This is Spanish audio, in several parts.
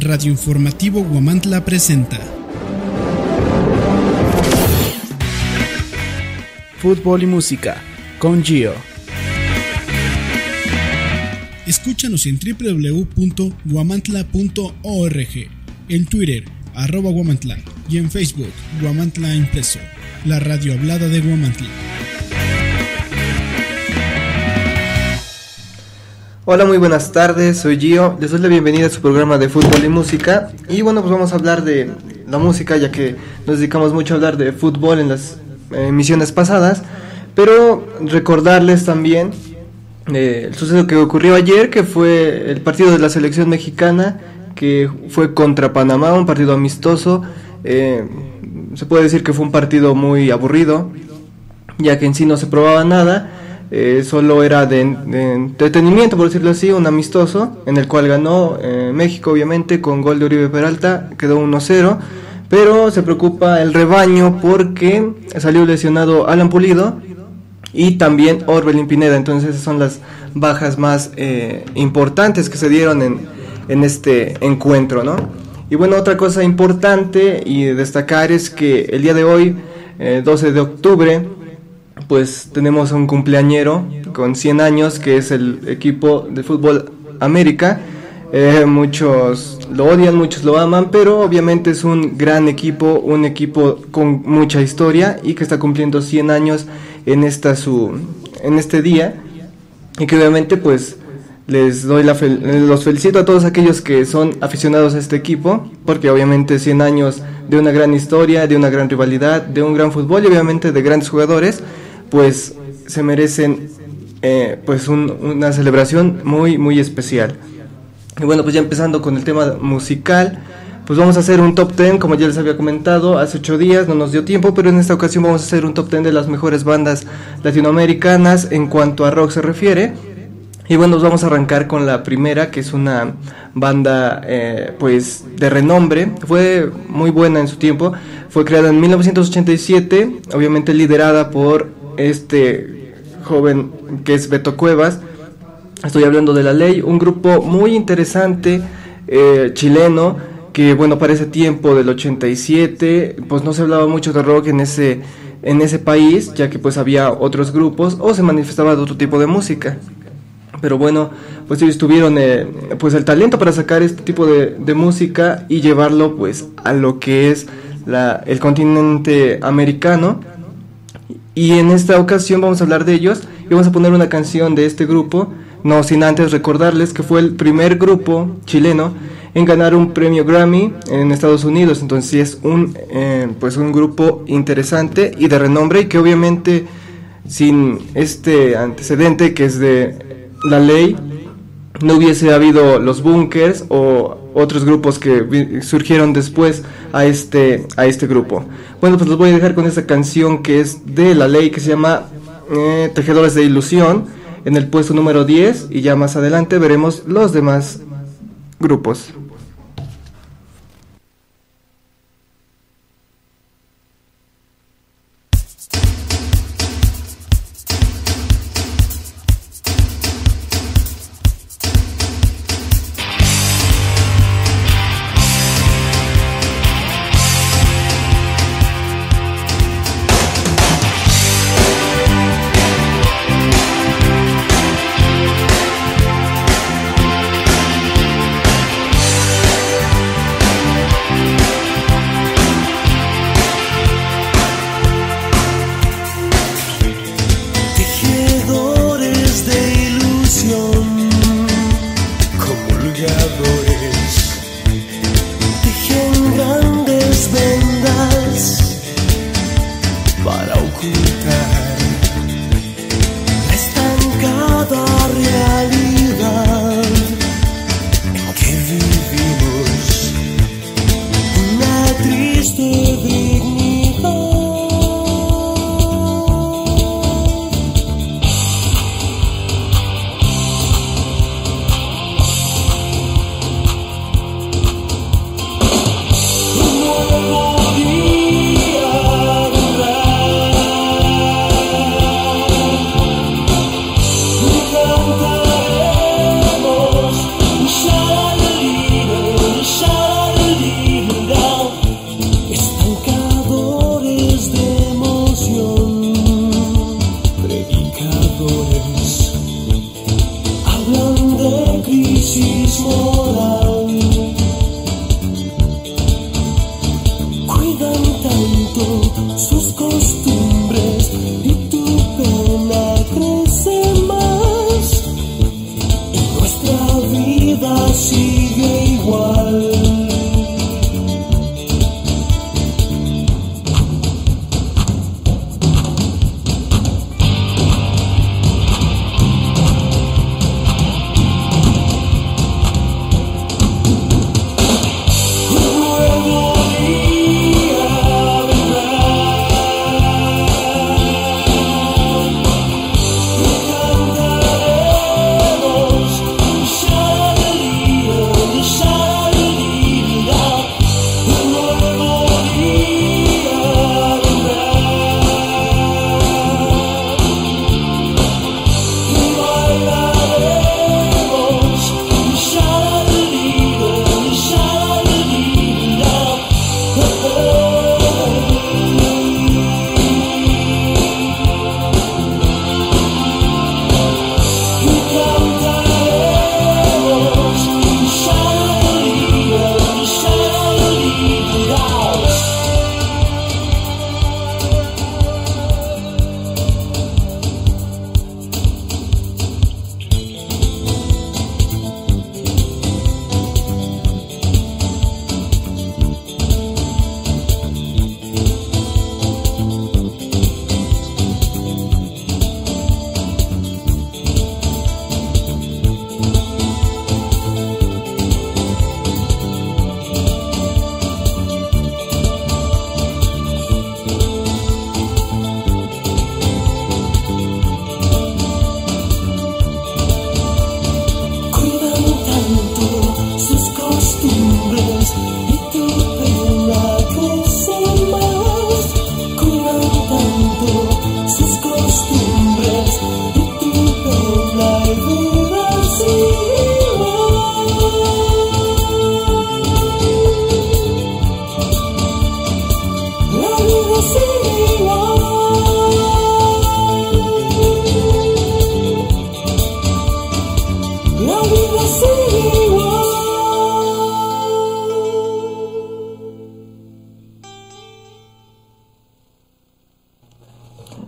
Radio Informativo Huamantla presenta Fútbol y música con Gio. Escúchanos en www.huamantla.org, en Twitter @Huamantla y en Facebook Huamantla Impreso, la radio hablada de Huamantla. Hola, muy buenas tardes, soy Gio, les doy la bienvenida a su programa de fútbol y música. Y bueno, pues vamos a hablar de la música, ya que nos dedicamos mucho a hablar de fútbol en las emisiones pasadas, pero recordarles también el suceso que ocurrió ayer, que fue el partido de la selección mexicana, que fue contra Panamá, un partido amistoso. Se puede decir que fue un partido muy aburrido, ya que en sí no se probaba nada. Solo era de entretenimiento, por decirlo así, un amistoso, en el cual ganó México, obviamente, con gol de Oribe Peralta, quedó 1-0, pero se preocupa el rebaño porque salió lesionado Alan Pulido y también Orbelín Pineda. Entonces esas son las bajas más importantes que se dieron en este encuentro, ¿no? Y bueno, otra cosa importante y destacar es que el día de hoy, 12 de octubre, pues tenemos un cumpleañero con 100 años, que es el equipo de fútbol América. Muchos lo odian, muchos lo aman, pero obviamente es un gran equipo, un equipo con mucha historia y que está cumpliendo 100 años en este día, y que obviamente pues les doy los felicito a todos aquellos que son aficionados a este equipo, porque obviamente 100 años de una gran historia, de una gran rivalidad, de un gran fútbol y obviamente de grandes jugadores, pues se merecen pues una celebración muy muy especial. Y bueno, pues ya empezando con el tema musical, pues vamos a hacer un top 10, como ya les había comentado, hace 8 días no nos dio tiempo, pero en esta ocasión vamos a hacer un top 10 de las mejores bandas latinoamericanas en cuanto a rock se refiere. Y bueno, vamos a arrancar con la primera, que es una banda pues de renombre, fue muy buena en su tiempo, fue creada en 1987, obviamente liderada por este joven que es Beto Cuevas. Estoy hablando de La Ley, un grupo muy interesante, chileno, que bueno, para ese tiempo del 87, pues no se hablaba mucho de rock en ese país, ya que pues había otros grupos o se manifestaba de otro tipo de música. Pero bueno, pues ellos tuvieron pues el talento para sacar este tipo de música y llevarlo pues a lo que es el continente americano. Y en esta ocasión vamos a hablar de ellos y vamos a poner una canción de este grupo, no sin antes recordarles que fue el primer grupo chileno en ganar un premio Grammy en Estados Unidos. Entonces sí es pues un grupo interesante y de renombre, y que obviamente sin este antecedente que es de La Ley no hubiese habido los Bunkers o otros grupos que surgieron después a este grupo. Bueno, pues los voy a dejar con esta canción que es de La Ley, que se llama Tejedores de Ilusión, en el puesto número 10, y ya más adelante veremos los demás grupos.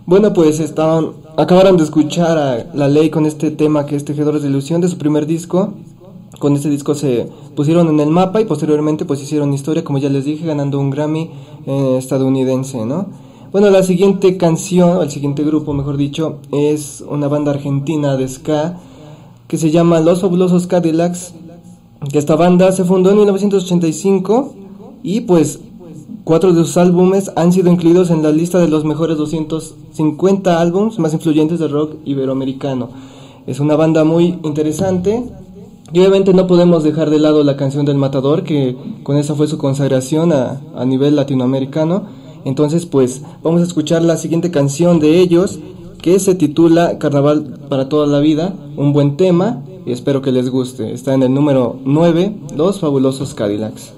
Bueno, pues acabaron de escuchar a La Ley con este tema que es Tejedores de Ilusión de su primer disco. Con este disco se pusieron en el mapa y posteriormente pues hicieron historia, como ya les dije, ganando un Grammy estadounidense, ¿no? Bueno, la siguiente canción, o el siguiente grupo, mejor dicho, es una banda argentina de ska que se llama Los Fabulosos Cadillacs, que esta banda se fundó en 1985 y pues 4 de sus álbumes han sido incluidos en la lista de los mejores 250 álbumes más influyentes del rock iberoamericano. Es una banda muy interesante. Y obviamente no podemos dejar de lado la canción del Matador, que con esa fue su consagración a nivel latinoamericano. Entonces pues vamos a escuchar la siguiente canción de ellos, que se titula Carnaval para toda la vida, un buen tema, y espero que les guste. Está en el número 9, Los Fabulosos Cadillacs.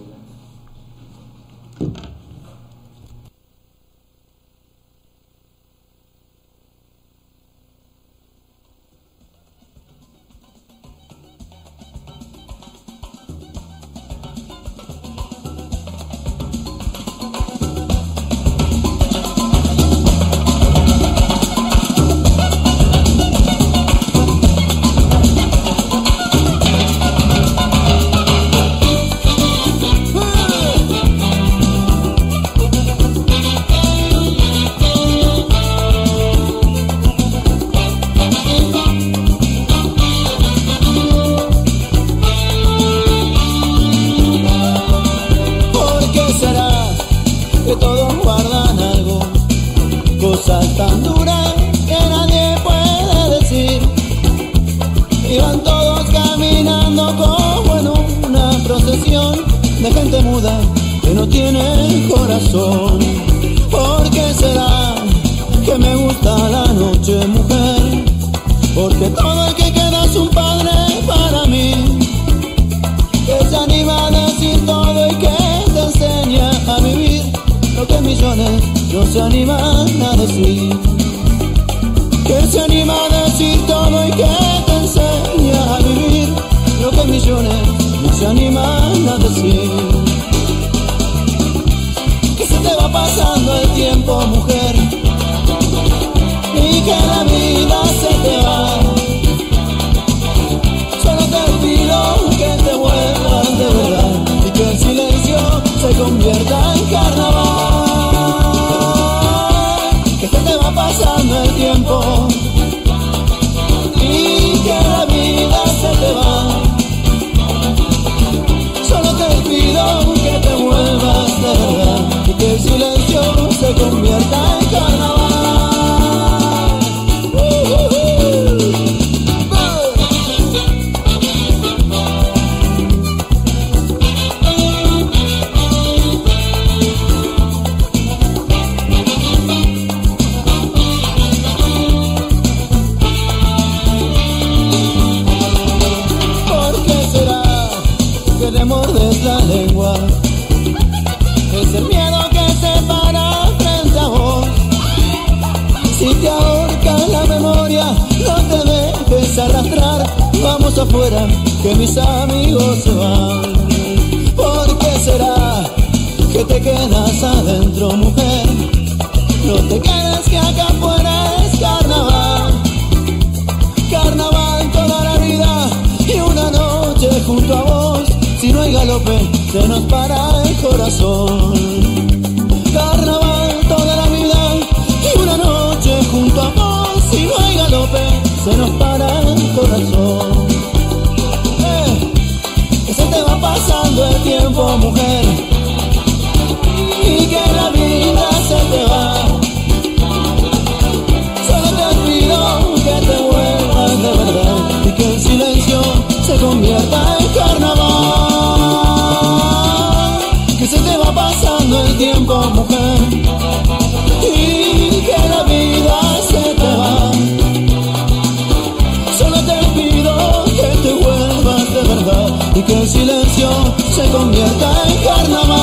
Que el silencio se convierta en carnaval.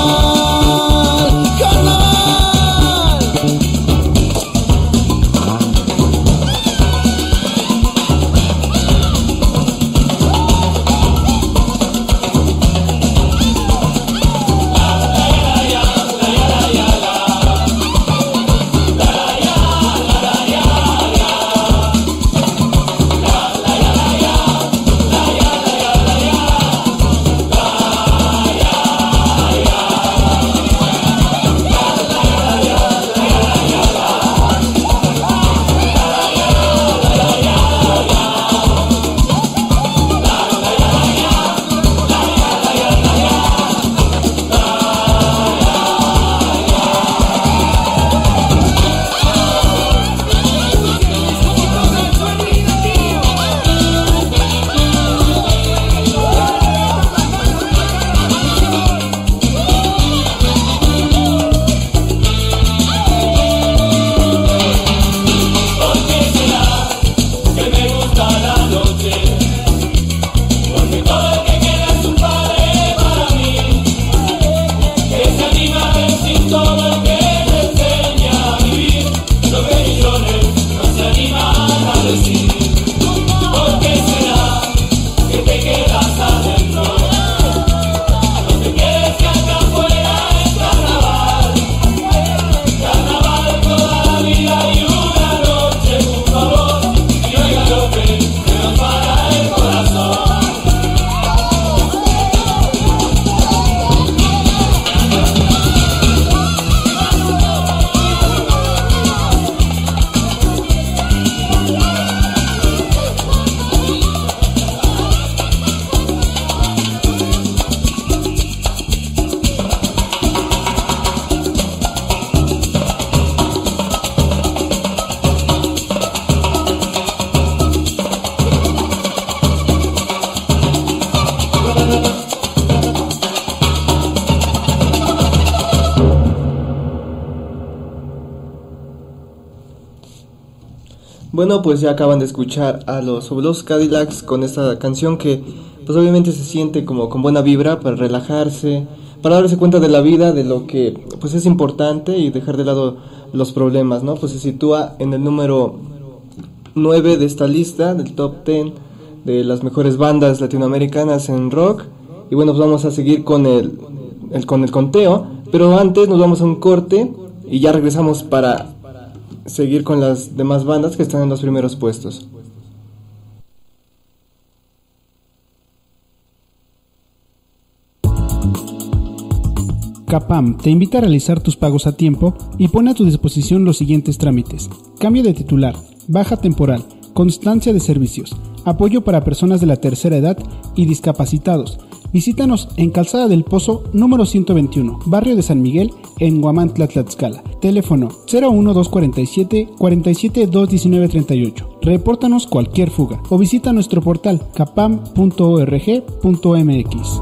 Bueno, pues ya acaban de escuchar a los Fabulosos Cadillacs con esta canción que pues obviamente se siente como con buena vibra para relajarse, para darse cuenta de la vida, de lo que pues es importante y dejar de lado los problemas, ¿no? Pues se sitúa en el número 9 de esta lista, del top 10 de las mejores bandas latinoamericanas en rock. Y bueno, pues vamos a seguir con el conteo, pero antes nos vamos a un corte y ya regresamos para seguir con las demás bandas que están en los primeros puestos. Capam te invita a realizar tus pagos a tiempo y pone a tu disposición los siguientes trámites: cambio de titular, baja temporal, constancia de servicios, apoyo para personas de la tercera edad y discapacitados. Visítanos en Calzada del Pozo, número 121, Barrio de San Miguel, en Huamantla, Tlaxcala. Teléfono 01247 47 219 38. Repórtanos cualquier fuga o visita nuestro portal capam.org.mx.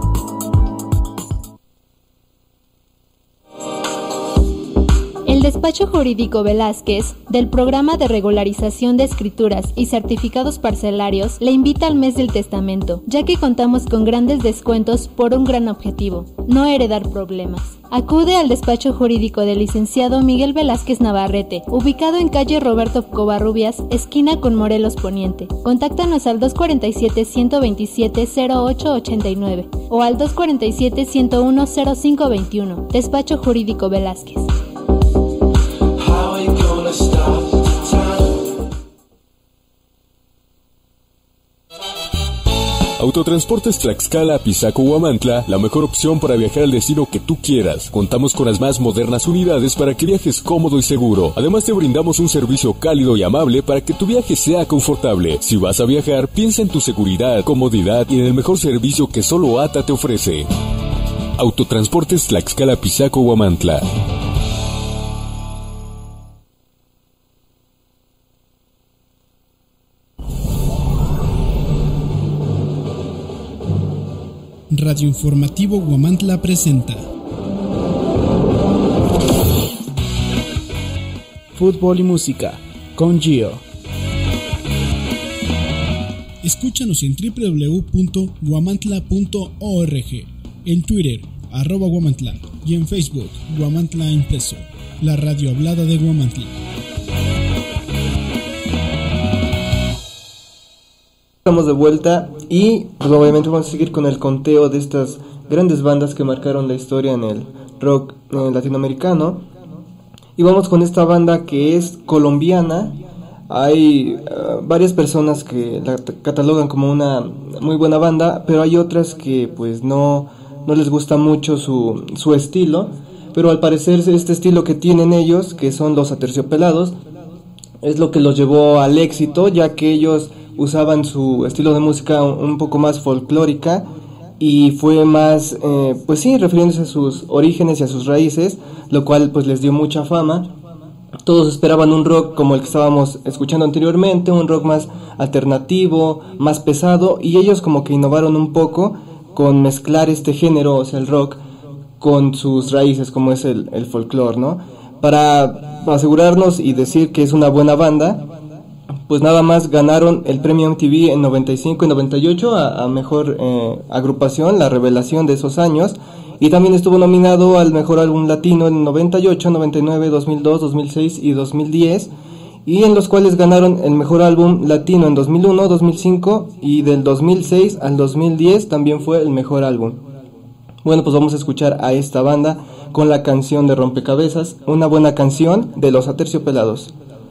El Despacho Jurídico Velázquez, del Programa de Regularización de Escrituras y Certificados Parcelarios, le invita al mes del testamento, ya que contamos con grandes descuentos por un gran objetivo: no heredar problemas. Acude al Despacho Jurídico del licenciado Miguel Velázquez Navarrete, ubicado en calle Roberto Covarrubias, esquina con Morelos Poniente. Contáctanos al 247-127-0889 o al 247-101-0521. Despacho Jurídico Velázquez. Autotransportes Tlaxcala, Pisaco, Huamantla, la mejor opción para viajar al destino que tú quieras. Contamos con las más modernas unidades para que viajes cómodo y seguro. Además te brindamos un servicio cálido y amable para que tu viaje sea confortable. Si vas a viajar, piensa en tu seguridad, comodidad y en el mejor servicio que solo ATA te ofrece. Autotransportes Tlaxcala, Pisaco, Huamantla. Radio Informativo Huamantla presenta Fútbol y música con Gio. Escúchanos en www.huamantla.org, en Twitter @Huamantla y en Facebook Huamantla Impreso, la radio hablada de Huamantla. Estamos de vuelta y pues obviamente vamos a seguir con el conteo de estas grandes bandas que marcaron la historia en el rock latinoamericano. Y vamos con esta banda que es colombiana. Hay varias personas que la catalogan como una muy buena banda, pero hay otras que pues no les gusta mucho su estilo. Pero al parecer este estilo que tienen ellos, que son los Aterciopelados, es lo que los llevó al éxito, ya que ellos usaban su estilo de música un poco más folclórica y fue más, pues sí, refiriéndose a sus orígenes y a sus raíces, lo cual pues les dio mucha fama. Todos esperaban un rock como el que estábamos escuchando anteriormente, un rock más alternativo, más pesado, y ellos como que innovaron un poco con mezclar este género, o sea, el rock, con sus raíces, como es el folclore, ¿no? Para asegurarnos y decir que es una buena banda, pues nada más ganaron el premio MTV en 95 y 98 a mejor agrupación, la revelación de esos años, y también estuvo nominado al mejor álbum latino en 98, 99, 2002, 2006 y 2010, y en los cuales ganaron el mejor álbum latino en 2001, 2005 y del 2006 al 2010 también fue el mejor álbum. Bueno, pues vamos a escuchar a esta banda con la canción de Rompecabezas, una buena canción de Los Aterciopelados.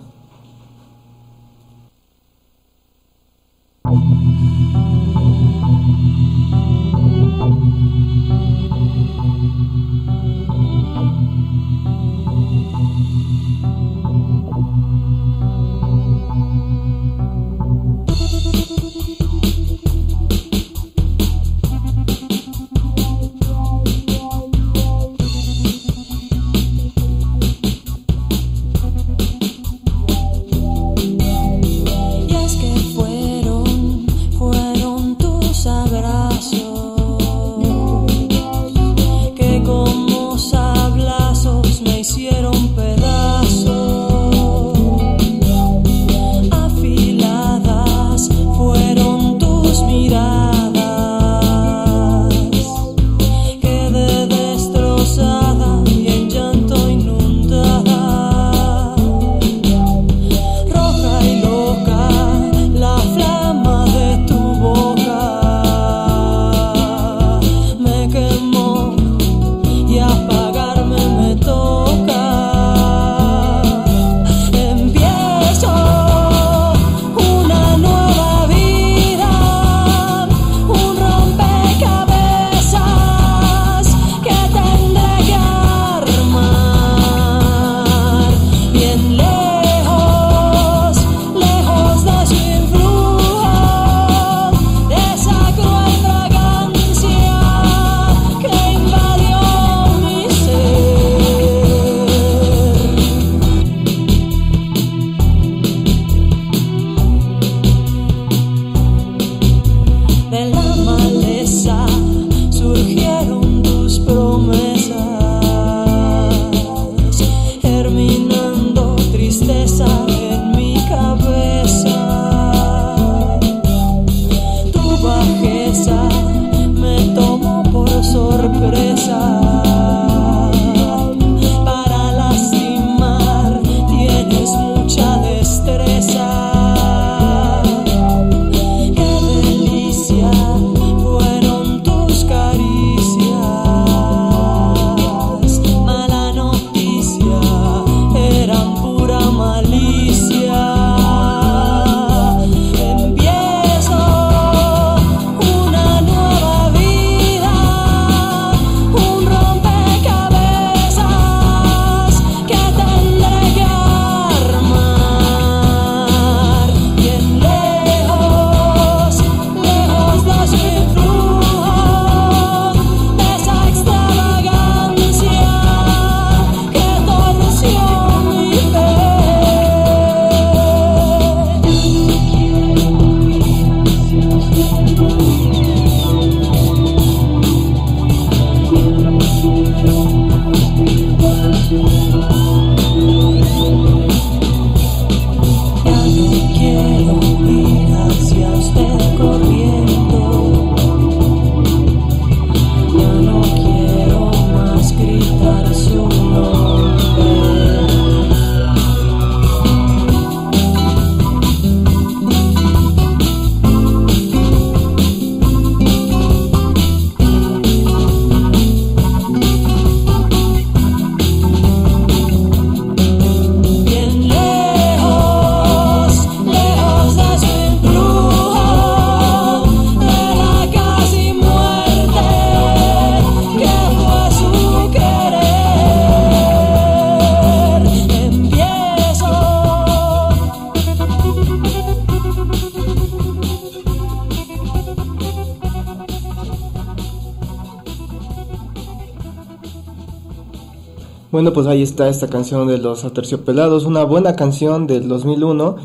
Bueno, pues ahí está esta canción de Los Aterciopelados, una buena canción del 2001,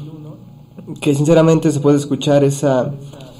que sinceramente se puede escuchar esa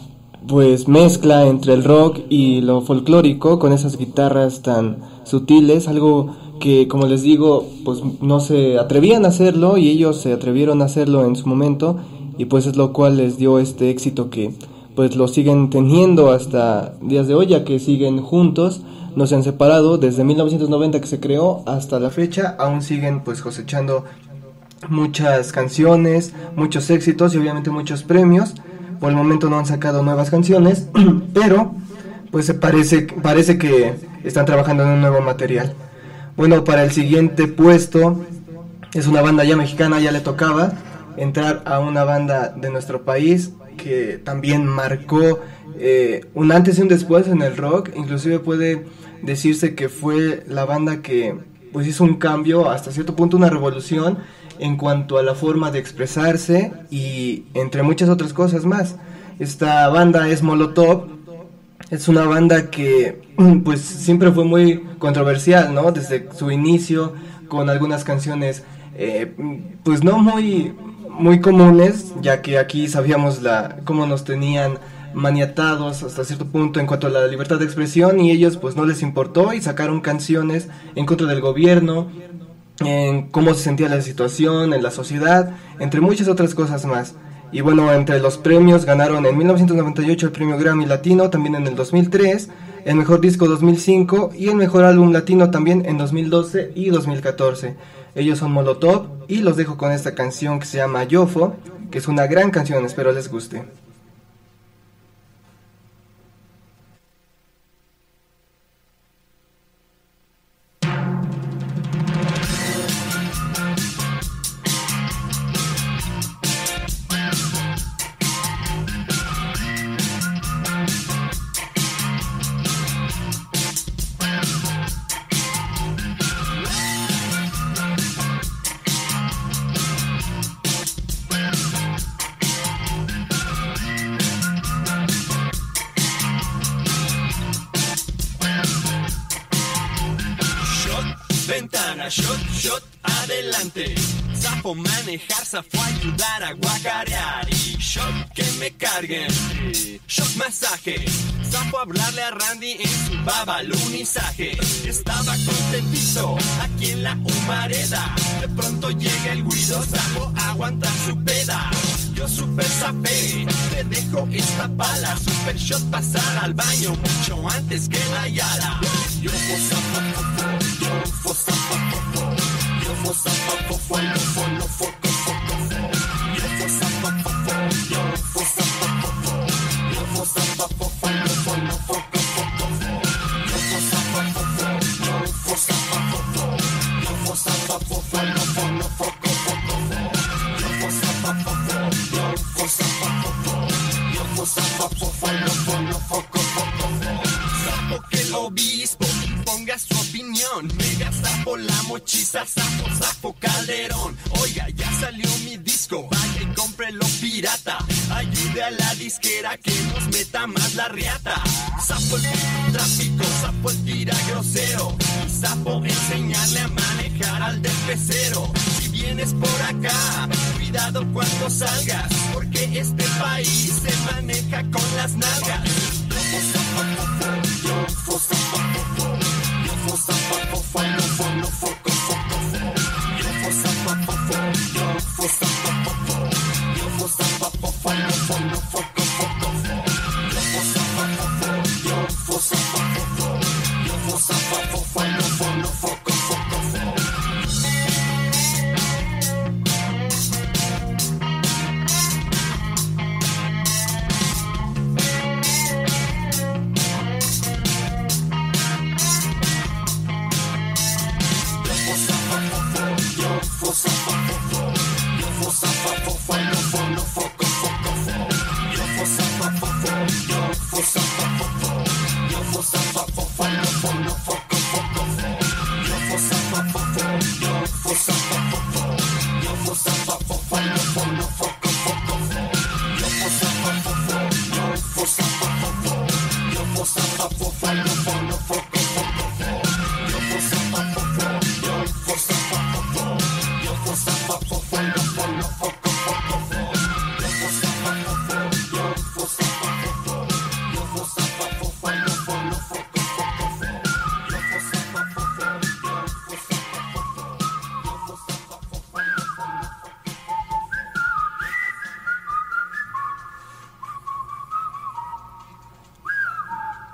pues mezcla entre el rock y lo folclórico, con esas guitarras tan sutiles, algo que, como les digo, pues no se atrevían a hacerlo, y ellos se atrevieron a hacerlo en su momento, y pues es lo cual les dio este éxito que pues lo siguen teniendo hasta días de hoy, ya que siguen juntos, no se han separado desde 1990 que se creó hasta la fecha, aún siguen pues cosechando muchas canciones, muchos éxitos y obviamente muchos premios. Por el momento no han sacado nuevas canciones, pero pues parece que están trabajando en un nuevo material. Bueno, para el siguiente puesto es una banda ya mexicana, ya le tocaba entrar a una banda de nuestro país que también marcó un antes y un después en el rock. Inclusive puede decirse que fue la banda que pues hizo un cambio, hasta cierto punto una revolución en cuanto a la forma de expresarse y entre muchas otras cosas más. Esta banda es Molotov. Es una banda que pues siempre fue muy controversial, ¿no? Desde su inicio, con algunas canciones pues no muy comunes, ya que aquí sabíamos cómo nos tenían maniatados hasta cierto punto en cuanto a la libertad de expresión, y ellos pues no les importó y sacaron canciones en contra del gobierno, en cómo se sentía la situación en la sociedad, entre muchas otras cosas más. Y bueno, entre los premios ganaron en 1998 el premio Grammy Latino, también en el 2003, el mejor disco 2005 y el mejor álbum latino también en 2012 y 2014. Ellos son Molotov y los dejo con esta canción que se llama Yofo, que es una gran canción, espero les guste. Ventana, shot, adelante. Zafo manejar, zafo ayudar a guacarear. Y shot que me carguen, shot masaje. Zafo hablarle a Randy en su babalunizaje. Estaba contentito aquí en la humareda. De pronto llega el guido, zafo aguanta su peda. Yo super zafé, te dejo esta pala. Super shot pasar al baño mucho antes que la yala. Yo su opinión, mega sapo la mochiza, sapo Calderón. Oiga, ya salió mi disco, vaya y cómprelo pirata. Ayude a la disquera que nos meta más la riata. Sapo el tráfico, sapo el tira grosero. Sapo enseñarle a manejar al del pecero. Si vienes por acá, cuidado cuando salgas, porque este país se maneja con las nalgas.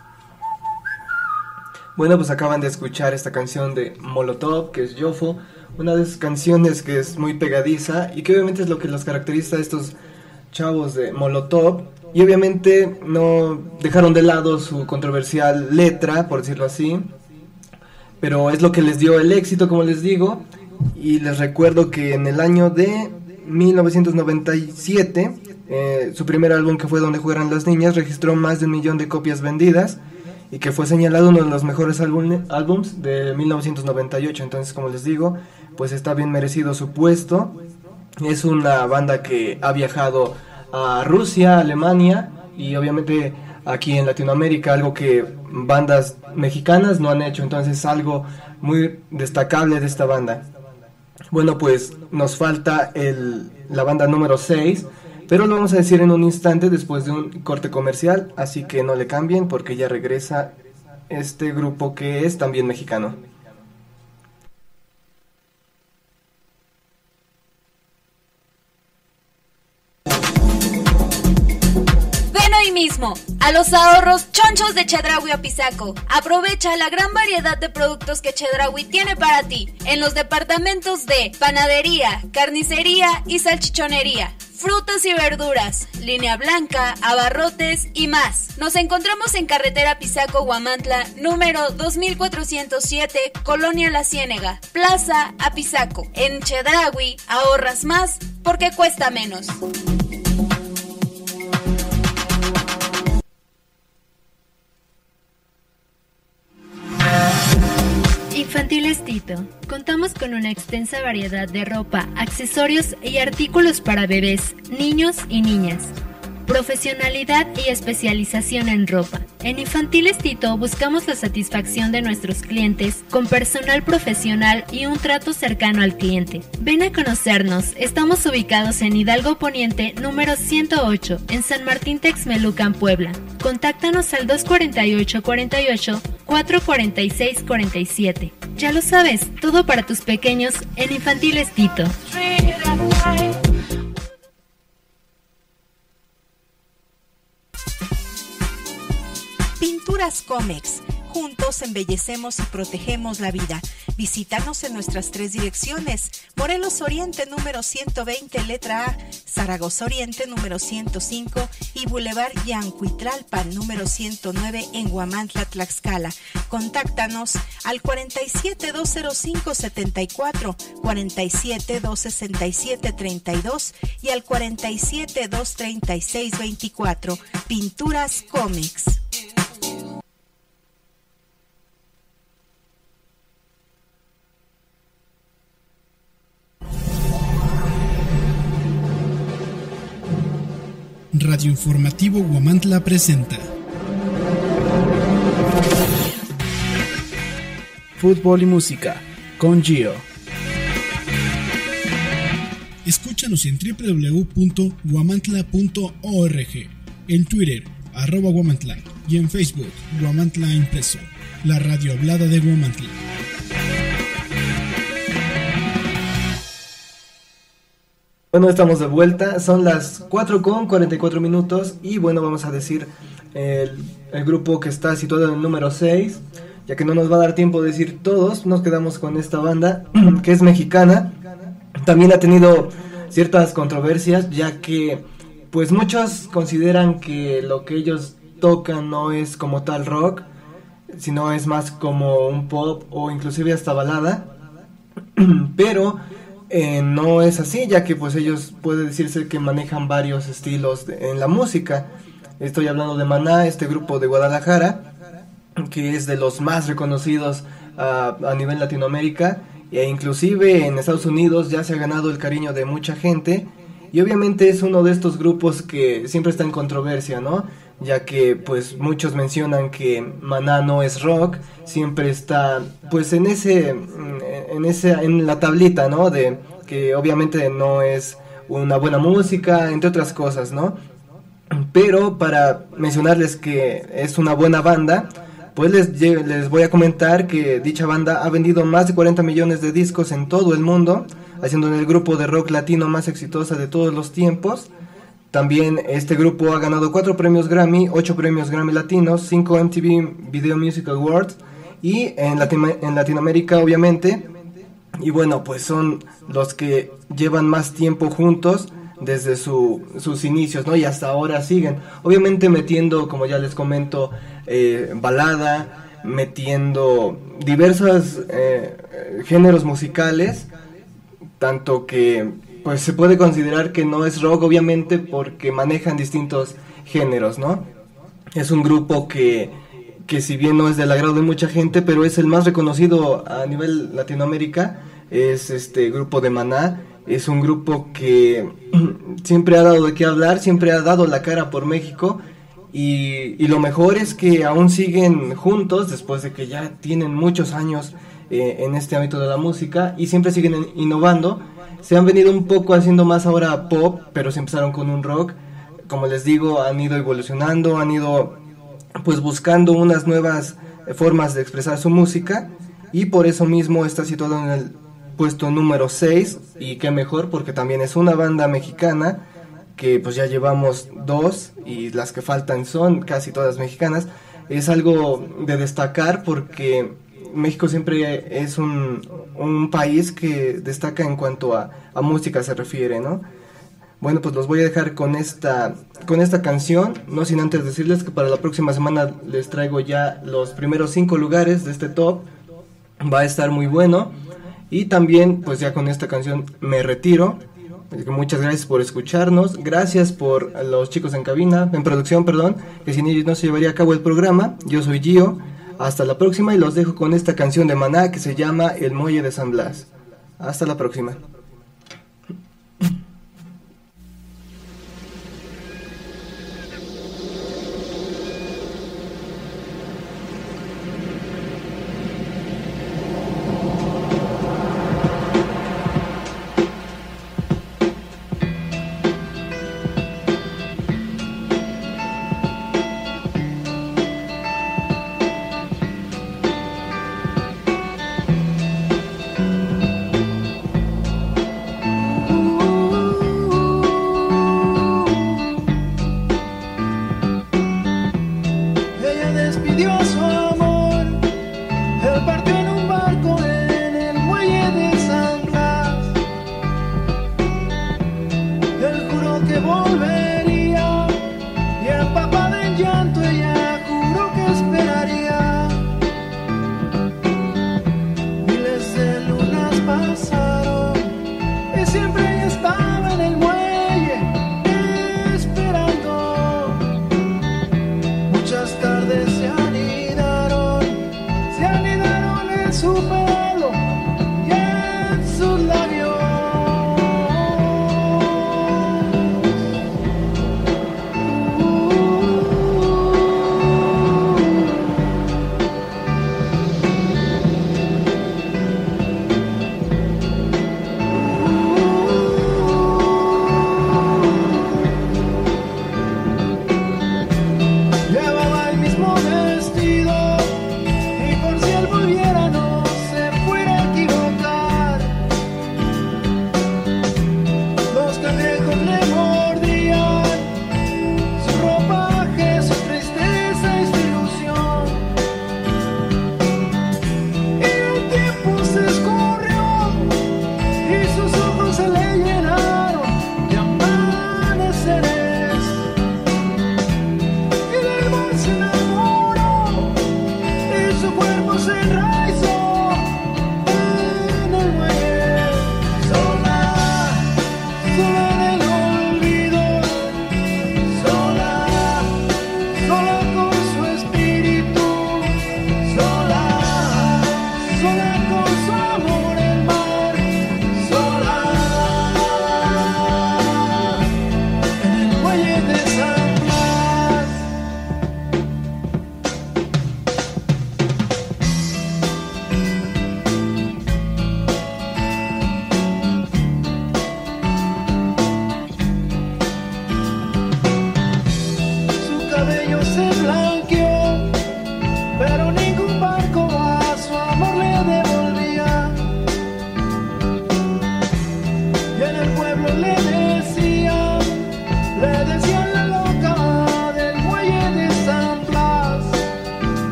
Bueno, pues acaban de escuchar esta canción de Molotov, que es Yofo, una de esas canciones que es muy pegadiza y que obviamente es lo que los caracteriza a estos chavos de Molotov. Y obviamente no dejaron de lado su controversial letra, por decirlo así, pero es lo que les dio el éxito, como les digo. Y les recuerdo que en el año de 1997, su primer álbum, que fue Donde Juegan las Niñas, registró más de 1 millón de copias vendidas y que fue señalado uno de los mejores álbums de 1998. Entonces, como les digo, pues está bien merecido su puesto. Es una banda que ha viajado a Rusia, Alemania y obviamente aquí en Latinoamérica, algo que bandas mexicanas no han hecho. Entonces es algo muy destacable de esta banda. Bueno, pues nos falta la banda número 6, pero lo vamos a decir en un instante después de un corte comercial, así que no le cambien porque ya regresa este grupo que es también mexicano. Hoy mismo a los ahorros chonchos de Chedraui Apizaco. Aprovecha la gran variedad de productos que Chedraui tiene para ti en los departamentos de panadería, carnicería y salchichonería, frutas y verduras, línea blanca, abarrotes y más. Nos encontramos en carretera Apizaco-Huamantla, número 2407, Colonia La Ciénega, Plaza Apizaco. En Chedraui ahorras más porque cuesta menos. Infantiles Tito. Contamos con una extensa variedad de ropa, accesorios y artículos para bebés, niños y niñas. Profesionalidad y especialización en ropa. En Infantiles Tito buscamos la satisfacción de nuestros clientes con personal profesional y un trato cercano al cliente. Ven a conocernos. Estamos ubicados en Hidalgo Poniente, número 108, en San Martín Texmelucan, Puebla. Contáctanos al 248-48-446-47. Ya lo sabes, todo para tus pequeños en Infantiles Tito. Pinturas Comex. Juntos embellecemos y protegemos la vida. Visítanos en nuestras 3 direcciones: Morelos Oriente número 120, letra A, Zaragoza Oriente número 105 y Boulevard Yancuitlalpan número 109 en Huamantla, Tlaxcala. Contáctanos al 47-205-74, 47-267-32 y al 47-236-24. Pinturas Comex. Radio Informativo Huamantla presenta Fútbol y música con Gio. Escúchanos en www.huamantla.org, en Twitter @Huamantla y en Facebook Huamantla Impreso, la radio hablada de Huamantla. Bueno, estamos de vuelta, son las 4:44 y bueno, vamos a decir el grupo que está situado en el número 6, ya que no nos va a dar tiempo de decir todos. Nos quedamos con esta banda que es mexicana. También ha tenido ciertas controversias, ya que pues muchos consideran que lo que ellos tocan no es como tal rock, sino es más como un pop o inclusive hasta balada, pero no es así, ya que pues ellos puede decirse que manejan varios estilos en la música. Estoy hablando de Maná, este grupo de Guadalajara, que es de los más reconocidos a nivel Latinoamérica, e inclusive en Estados Unidos ya se ha ganado el cariño de mucha gente. Y obviamente es uno de estos grupos que siempre está en controversia, ¿no? Ya que pues muchos mencionan que Maná no es rock, siempre está pues en la tablita, ¿no? De que obviamente no es una buena música, entre otras cosas, ¿no? Pero para mencionarles que es una buena banda, pues les voy a comentar que dicha banda ha vendido más de 40 millones de discos en todo el mundo, haciendo el grupo de rock latino más exitosa de todos los tiempos. También este grupo ha ganado 4 premios Grammy, 8 premios Grammy Latinos, 5 MTV Video Music Awards, y en Latinoamérica obviamente y bueno, pues son los que llevan más tiempo juntos desde sus inicios, ¿no? Y hasta ahora siguen, obviamente metiendo, como ya les comento, balada, metiendo diversos géneros musicales, tanto que pues se puede considerar que no es rock, obviamente, porque manejan distintos géneros, ¿no? Es un grupo que si bien no es del agrado de mucha gente, pero es el más reconocido a nivel Latinoamérica, es este grupo de Maná. Es un grupo que siempre ha dado de qué hablar, siempre ha dado la cara por México, y lo mejor es que aún siguen juntos después de que ya tienen muchos años en este ámbito de la música, y siempre siguen innovando. Se han venido un poco haciendo más ahora pop, pero se empezaron con un rock. Como les digo, han ido evolucionando, han ido pues buscando unas nuevas formas de expresar su música, y por eso mismo está situado en el puesto número 6, y qué mejor porque también es una banda mexicana, que pues ya llevamos 2 y las que faltan son casi todas mexicanas. Es algo de destacar porque México siempre es un país que destaca en cuanto a música se refiere, ¿no? Bueno, pues los voy a dejar con esta canción, no sin antes decirles que para la próxima semana les traigo ya los primeros 5 lugares de este top. Va a estar muy bueno. Y también, pues ya con esta canción me retiro. Muchas gracias por escucharnos. Gracias por los chicos en producción, que sin ellos no se llevaría a cabo el programa. Yo soy Gio. Hasta la próxima, y los dejo con esta canción de Maná que se llama El Muelle de San Blas. Hasta la próxima.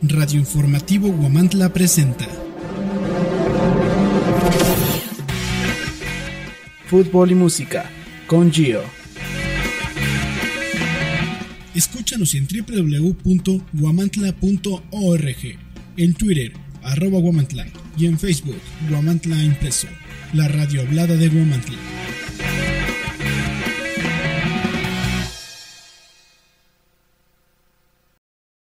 Radio Informativo Huamantla presenta Fútbol y música con Gio. Escúchanos en www.huamantla.org, en Twitter, @Huamantla, y en Facebook, Huamantla Impreso, la radio hablada de Huamantla.